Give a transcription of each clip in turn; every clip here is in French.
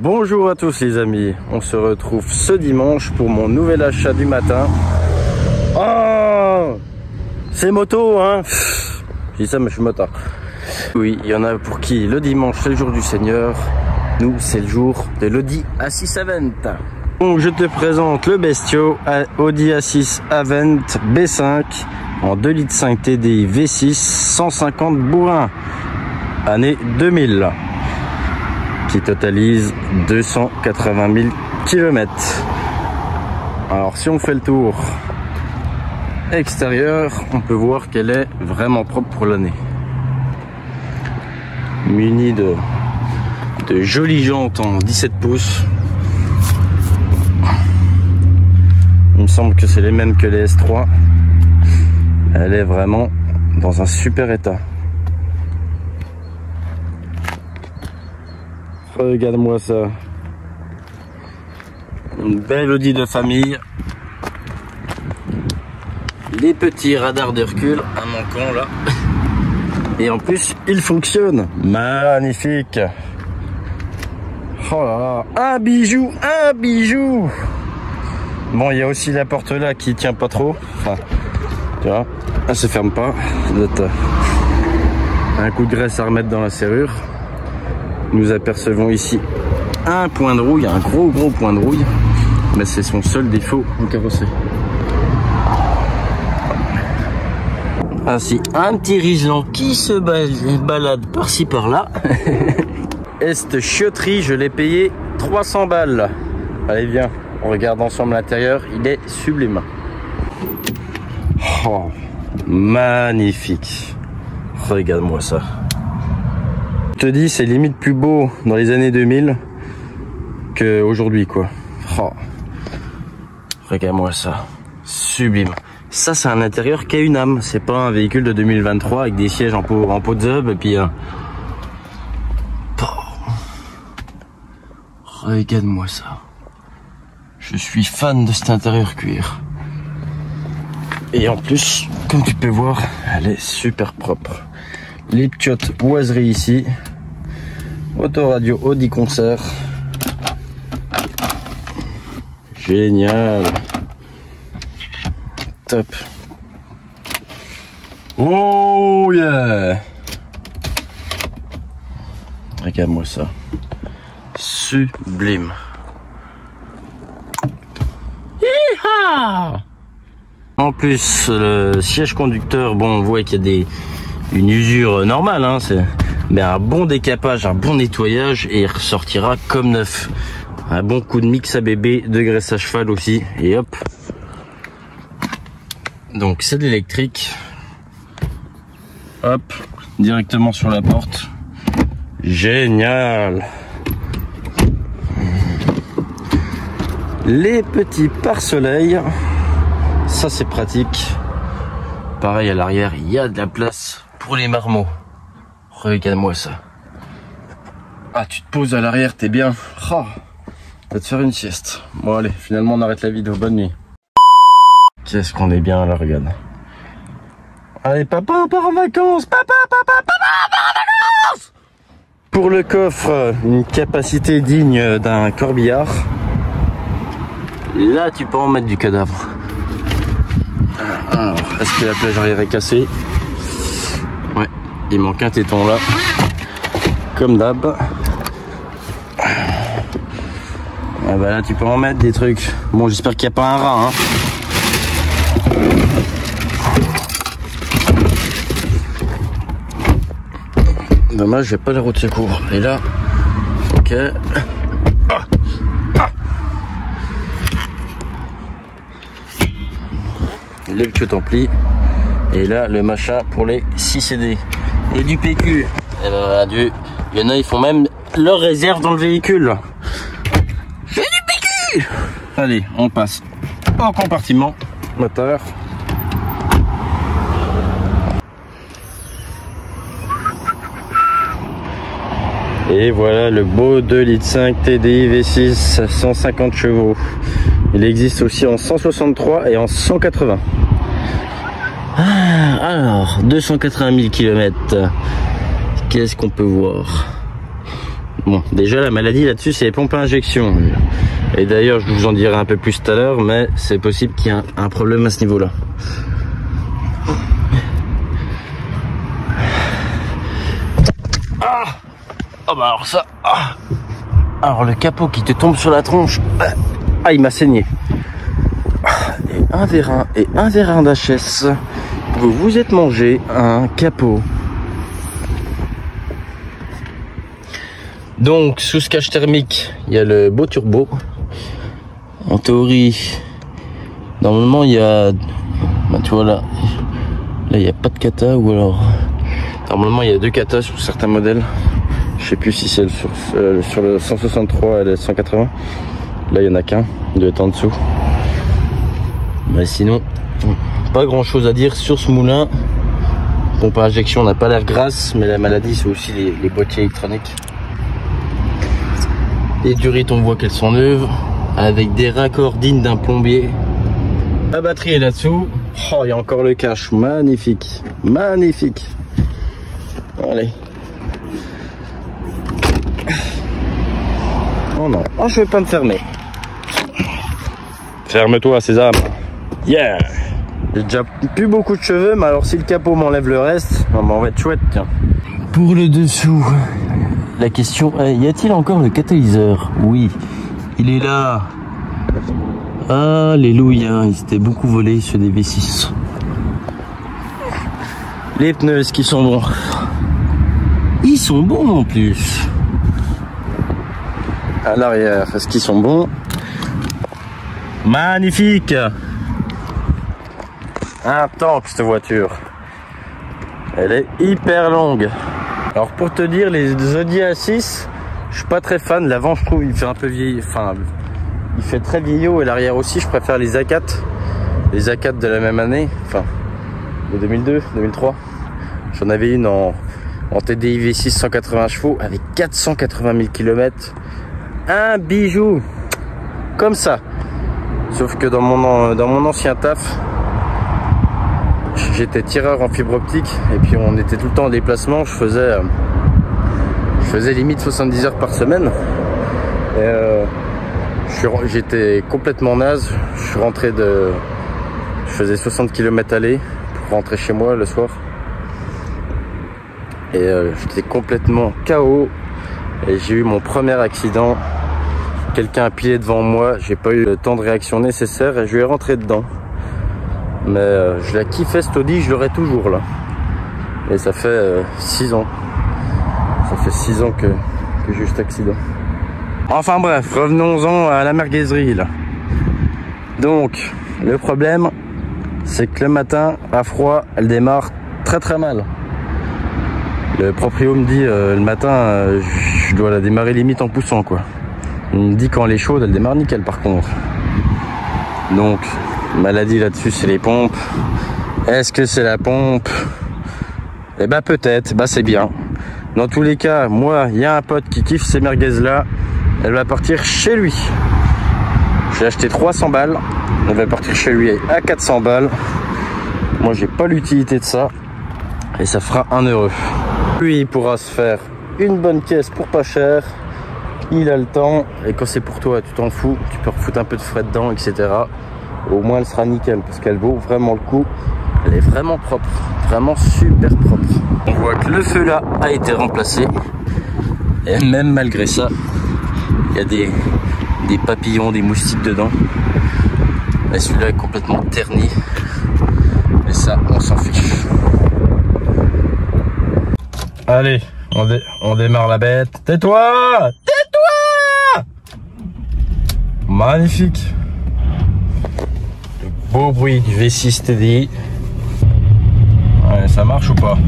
Bonjour à tous les amis, on se retrouve ce dimanche pour mon nouvel achat du matin. Oh, c'est moto hein. Je dis ça mais je suis motard. Oui, il y en a pour qui le dimanche c'est le jour du Seigneur. Nous c'est le jour de l'Audi A6 Avant. Donc je te présente le bestiau Audi A6 Avant B5 en 2,5 litres TDI V6 150 bourrins année 2000 qui totalise 280 000 km. Alors si on fait le tour extérieur, on peut voir qu'elle est vraiment propre pour l'année, munie de jolies jantes en 17 pouces. Il me semble que c'est les mêmes que les S3. Elle est vraiment dans un super état. Regarde-moi ça. Une belle Audi de famille. Les petits radars de recul, un manquant là. Et en plus, il fonctionne. Magnifique. Oh là là, un bijou, un bijou. Bon, il y a aussi la porte là qui tient pas trop. Enfin, tu vois, elle se ferme pas. Un coup de graisse à remettre dans la serrure. Nous apercevons ici un point de rouille, un gros point de rouille. Mais c'est son seul défaut en carrosserie. Ainsi, un petit Riesland qui se balade par-ci par-là. Et cette chioterie, je l'ai payé 300 balles. Allez, viens, on regarde ensemble l'intérieur. Il est sublime. Oh, magnifique. Regarde-moi ça. Je te dis, c'est limite plus beau dans les années 2000 qu'aujourd'hui, quoi. Oh. Regarde-moi ça. Sublime. Ça, c'est un intérieur qui a une âme. C'est pas un véhicule de 2023 avec des sièges en peau de zub et puis... Regarde-moi ça. Je suis fan de cet intérieur cuir. Et en plus, comme tu peux voir, elle est super propre. Les petites boiseries ici. Autoradio Audi Concert. Génial. Top. Oh yeah. Regarde-moi ça. Sublime. Hi-ha! En plus, le siège conducteur, bon, on voit qu'il y a une usure normale, hein, mais un bon décapage, un bon nettoyage et il ressortira comme neuf. Un bon coup de mix à bébé, de graisse à cheval aussi, et hop. Donc c'est de l'électrique. Hop, directement sur la porte. Génial. Les petits pare-soleil, ça c'est pratique. Pareil à l'arrière, il y a de la place pour les marmots. Regarde-moi ça. Ah, tu te poses à l'arrière, t'es bien. Oh, va te faire une sieste. Bon allez, finalement on arrête la vidéo. Bonne nuit. Qu'est-ce qu'on est bien là, regarde. Allez papa, on part en vacances. Papa, on part en vacances. Pour le coffre, une capacité digne d'un corbillard. Là, tu peux en mettre du cadavre. Alors, est-ce que la plage arrière est cassée? Ouais, il manque un téton là. Comme d'hab. Ah bah là, tu peux en mettre des trucs. Bon, j'espère qu'il n'y a pas un rat, hein. Dommage, j'ai pas la roue de secours. Et là, ok. Les petits amplis. Et là, le machin pour les 6 CD. Et du PQ. Et ben, adieu. Il y en a, ils font même leur réserve dans le véhicule. J'ai du PQ. Allez, on passe au compartiment moteur. Et voilà le beau 2,5 litres TDI V6 150 chevaux. Il existe aussi en 163 et en 180. Alors, 280 000 km. Qu'est-ce qu'on peut voir? Bon, déjà la maladie là-dessus, c'est les pompes à injection. Et d'ailleurs, je vous en dirai un peu plus tout à l'heure, mais c'est possible qu'il y ait un problème à ce niveau-là. Ah, oh bah alors ça, ah. Alors le capot qui te tombe sur la tronche, ah, il m'a saigné. Et un vérin d'HS. Vous vous êtes mangé un capot. Donc sous ce cache thermique, il y a le beau turbo. En théorie, normalement il y a, bah, tu vois là il n'y a pas de kata, ou alors normalement il y a 2 katas sur certains modèles. Je sais plus si c'est sur le 163 et le 180. Là il y en a qu'un, il doit être en dessous. Mais sinon, pas grand chose à dire sur ce moulin. Pompe à injection n'a pas l'air grasse, mais la maladie c'est aussi les boîtiers électroniques. Les durites, on voit qu'elles sont neuves, avec des raccords dignes d'un plombier. La batterie est là-dessous. Oh, il y a encore le cache, magnifique, magnifique. Allez. Oh non, oh, je vais pas me fermer. Ferme-toi, Sésame. Yeah. J'ai déjà plus beaucoup de cheveux, mais alors si le capot m'enlève le reste, on va être chouette, tiens. Pour le dessous, la question est, y a-t-il encore le catalyseur? Oui, il est là. Alléluia, il s'était beaucoup volé sur des V6. Les pneus, est-ce qu'ils sont bons? Ils sont bons en plus. À l'arrière, est-ce qu'ils sont bons? Magnifique. Un tank cette voiture. Elle est hyper longue. Alors pour te dire, les Audi A6, je suis pas très fan. L'avant, je trouve, il fait un peu vieilli. Enfin, il fait très vieillot, et l'arrière aussi. Je préfère les A4. Les A4 de la même année, enfin de 2002, 2003. J'en avais une en TDI V6 180 chevaux avec 480 000 km. Un bijou, comme ça. Sauf que dans mon ancien taf, j'étais tireur en fibre optique, et puis on était tout le temps en déplacement. Je faisais limite 70 heures par semaine. J'étais complètement naze. Je faisais 60 km aller pour rentrer chez moi le soir. Et j'étais complètement KO. Et j'ai eu mon premier accident. Quelqu'un a pilé devant moi. J'ai pas eu le temps de réaction nécessaire et je lui ai rentré dedans. Mais je la kiffais cette Audi, je l'aurai toujours là. Et ça fait 6 ans. Ça fait 6 ans que j'ai eu cet accident. Enfin bref, revenons-en à la merguezerie là. Donc, le problème, c'est que le matin, à froid, elle démarre très très mal. Le proprio me dit le matin, je dois la démarrer limite en poussant quoi. Il me dit quand elle est chaude, elle démarre nickel par contre. Donc, maladie là-dessus, c'est les pompes. Est-ce que c'est la pompe? Eh ben peut-être, bah c'est bien. Dans tous les cas, moi, il y a un pote qui kiffe ces merguez là. Elle va partir chez lui. J'ai acheté 300 balles. Elle va partir chez lui à 400 balles. Moi, j'ai pas l'utilité de ça. Et ça fera 1 €. Lui, il pourra se faire une bonne caisse pour pas cher. Il a le temps. Et quand c'est pour toi, tu t'en fous. Tu peux refoutre un peu de frais dedans, etc. Au moins, elle sera nickel. Parce qu'elle vaut vraiment le coup. Elle est vraiment propre. Vraiment super propre. On voit que le feu là a été remplacé. Et même malgré ça, il y a des papillons, des moustiques dedans. Mais celui-là est complètement terni. Et ça, on s'en fiche. Allez, on démarre la bête. Tais-toi! Tais-toi! Magnifique. Le beau bruit du V6 TDI. Ouais, ça marche ou pas?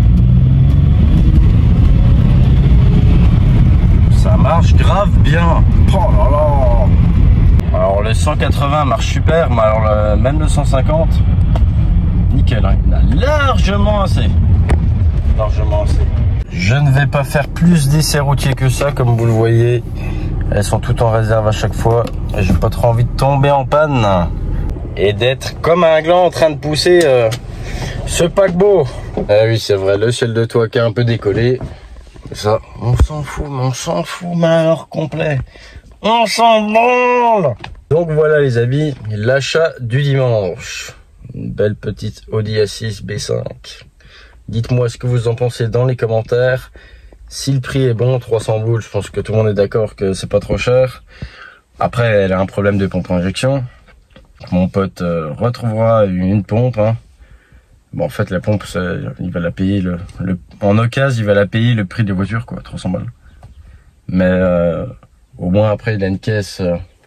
Ça marche grave bien. Oh là là. Alors le 180 marche super, mais alors même le 150, nickel, hein. Il en a largement assez. Largement assez. Je ne vais pas faire plus d'essais routiers que ça, comme vous le voyez. Elles sont toutes en réserve à chaque fois. Et j'ai pas trop envie de tomber en panne. Et d'être comme un gland en train de pousser ce paquebot. Ah oui, c'est vrai, le ciel de toit qui a un peu décollé. Ça, on s'en fout, mais on s'en fout, mais alors complet. On s'en branle. Donc voilà les amis, l'achat du dimanche. Une belle petite Audi A6 B5. Dites-moi ce que vous en pensez dans les commentaires. Si le prix est bon, 300 boules, je pense que tout le monde est d'accord que c'est pas trop cher. Après, elle a un problème de pompe à injection. Mon pote retrouvera une pompe. Hein. Bon, en fait, la pompe, il va la payer en occasion, il va la payer le prix de la voiture, quoi, 300 balles. Mais au moins après, il a une caisse.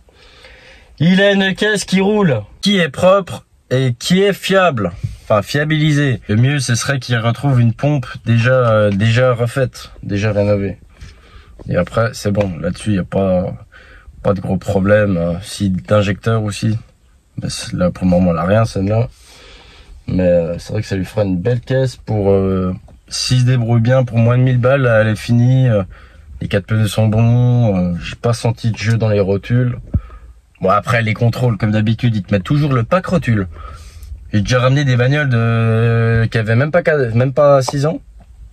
Il a une caisse qui roule, qui est propre et qui est fiable. Enfin, fiabilisée. Le mieux, ce serait qu'il retrouve une pompe déjà refaite, déjà rénovée. Et après, c'est bon. Là-dessus, il n'y a pas de gros problème. Si d'injecteur aussi. Mais là, pour le moment, elle n'a rien, celle-là. Mais c'est vrai que ça lui fera une belle caisse pour s'il se débrouille bien pour moins de 1000 balles, elle est finie. Les 4 pneus sont bons, j'ai pas senti de jeu dans les rotules. Bon après les contrôles comme d'habitude ils te mettent toujours le pack rotule. J'ai déjà ramené des bagnoles qui avaient même pas 6 ans.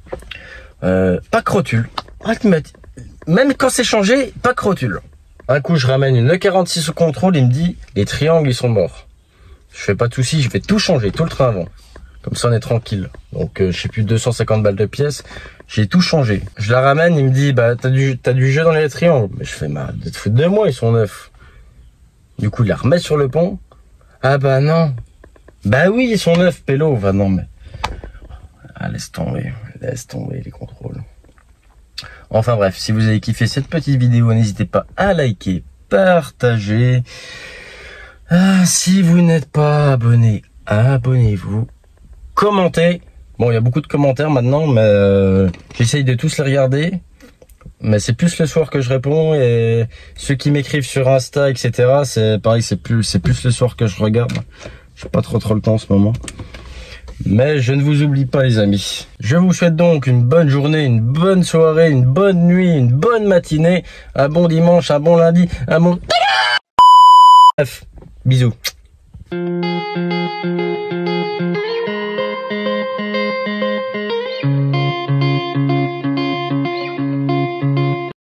Pack rotule. Même quand c'est changé, pack rotule. Un coup je ramène une E46 au contrôle, il me dit les triangles ils sont morts. Je fais pas de soucis, je vais tout changer, tout le train avant. Comme ça on est tranquille. Donc je sais plus 250 balles de pièces. J'ai tout changé. Je la ramène, il me dit bah t'as du jeu dans les triangles. Mais je fais bah de te foutre de moi, ils sont neufs. Du coup il la remet sur le pont. Ah bah non. Bah oui ils sont neufs, pélo. Bah non mais. Ah laisse tomber les contrôles. Enfin bref, si vous avez kiffé cette petite vidéo, n'hésitez pas à liker, partager. Ah, si vous n'êtes pas abonné, abonnez-vous. Commentez. Bon, il y a beaucoup de commentaires maintenant, mais j'essaye de tous les regarder. Mais c'est plus le soir que je réponds et ceux qui m'écrivent sur Insta, etc. C'est pareil, c'est plus le soir que je regarde. J'ai pas trop le temps en ce moment. Mais je ne vous oublie pas les amis. Je vous souhaite donc une bonne journée, une bonne soirée, une bonne nuit, une bonne matinée, un bon dimanche, un bon lundi, un bon... Bref, bisous.